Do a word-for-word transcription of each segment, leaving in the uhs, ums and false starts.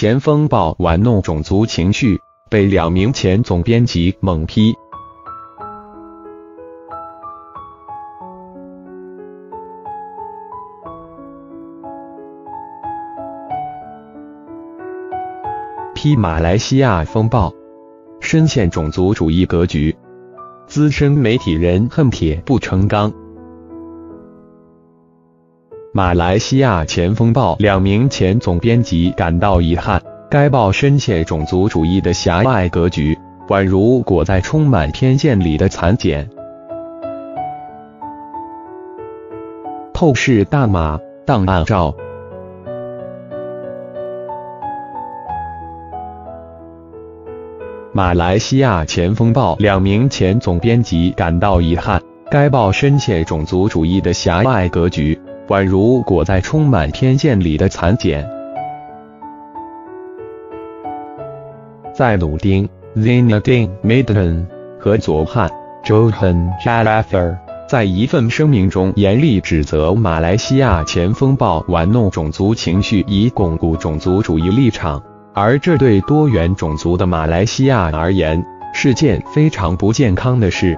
前锋报玩弄种族情绪，被两名前总编辑猛批。批马来西亚风暴，深陷种族主义格局。资深媒体人恨铁不成钢。马来西亚前锋报两名前总编辑感到遗憾，该报深陷种族主义的狭隘格局，宛如裹在充满偏见里的蚕茧。透视大马档案照。马来西亚前锋报两名前总编辑感到遗憾，该报深陷种族主义的狭隘格局，宛如裹在充满偏见里的蚕茧。在努丁 Zainuddin Madan 和佐汉 Johan Jaffer 在一份声明中严厉指责马来西亚前锋报玩弄种族情绪，以巩固种族主义立场。而这对多元种族的马来西亚而言，是件非常不健康的事。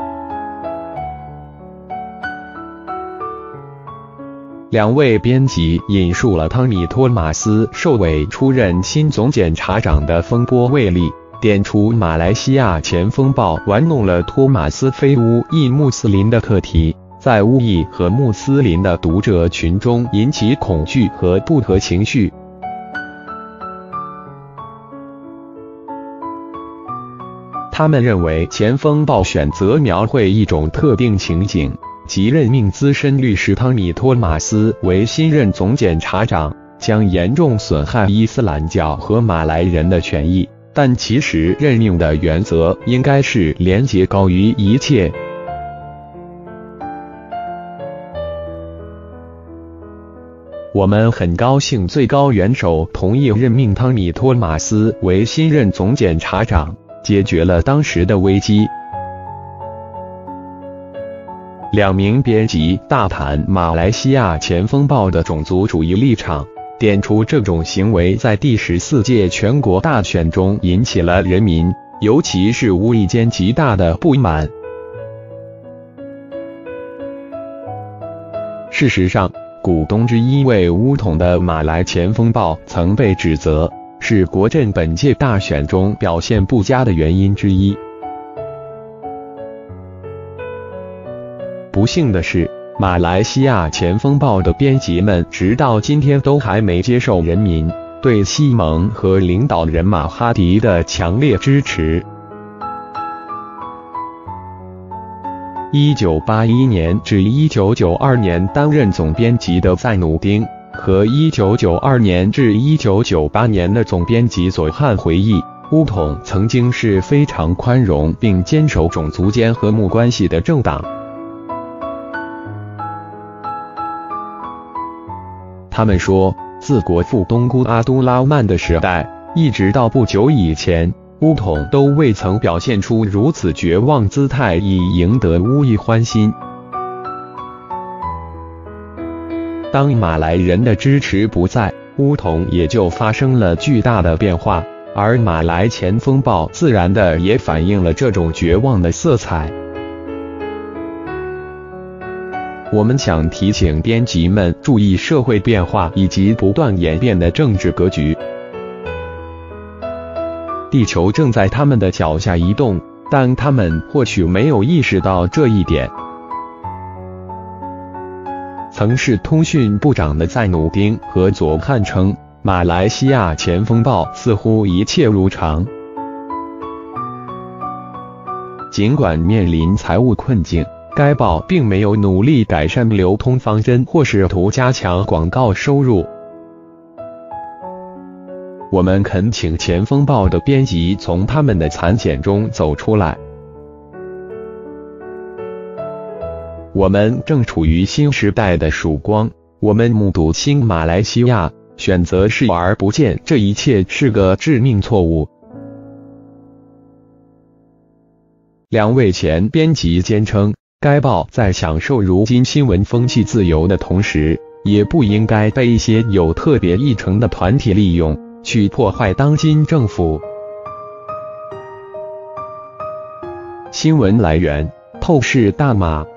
两位编辑引述了汤米·托马斯受委出任新总检察长的风波未立，点出马来西亚前锋报玩弄了托马斯非巫裔穆斯林的课题，在巫裔和穆斯林的读者群中引起恐惧和不和情绪。他们认为前锋报选择描绘一种特定情景，即任命资深律师汤米·托马斯为新任总检察长，将严重损害伊斯兰教和马来人的权益，但其实任命的原则应该是廉洁高于一切。我们很高兴最高元首同意任命汤米·托马斯为新任总检察长，解决了当时的危机。两名编辑大谈马来西亚前锋报的种族主义立场，点出这种行为在第十四届全国大选中引起了人民，尤其是巫裔间极大的不满。事实上，股东之一为巫统的马来前锋报曾被指责是国阵本届大选中表现不佳的原因之一。不幸的是，马来西亚前锋报的编辑们直到今天都还没接受人民对西蒙和领导人马哈迪的强烈支持。一九八一年至一九九二年担任总编辑的赞努丁和一九九二年至一九九八年的总编辑佐汉回忆，巫统曾经是非常宽容并坚守种族间和睦关系的政党。他们说，自国父东姑阿都拉曼的时代，一直到不久以前，巫统都未曾表现出如此绝望姿态以赢得巫裔欢心。当马来人的支持不在，巫统也就发生了巨大的变化，而马来前锋报自然的也反映了这种绝望的色彩。我们想提醒编辑们注意社会变化以及不断演变的政治格局。地球正在他们的脚下移动，但他们或许没有意识到这一点。曾是通讯部长的赞努丁和佐汉称，马来西亚前锋报似乎一切如常。尽管面临财务困境，该报并没有努力改善流通方针或试图加强广告收入。我们恳请前锋报的编辑从他们的蚕茧中走出来。我们正处于新时代的曙光，我们目睹新马来西亚，选择视而不见这一切是个致命错误。两位前编辑坚称，该报在享受如今新闻风气自由的同时，也不应该被一些有特别议程的团体利用， 去破坏当今政府。新闻来源：透视大马。